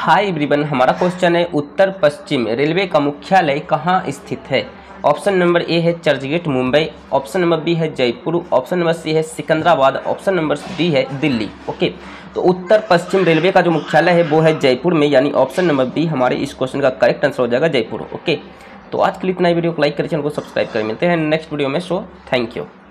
Hi everyone, हमारा question है उत्तर पश्चिम railway का मुख्यालय कहाँ स्थित है। ऑप्शन नंबर ए है Churchgate Mumbai, option number B है जयपुर, ऑप्शन नंबर सी है सिकंदराबाद, ऑप्शन नंबर डी है दिल्ली। ओके, तो उत्तर पश्चिम रेलवे का जो मुख्यालय है वो है जयपुर में, यानी ऑप्शन नंबर बी हमारे इस क्वेश्चन का करेक्ट आंसर हो जाएगा जयपुर। ओके, तो आज के लिए इतना ही। वीडियो को लाइक करें, चैनल को सब्सक्राइब करें। मिलते हैं नेक्स्ट वीडियो में। So thank you.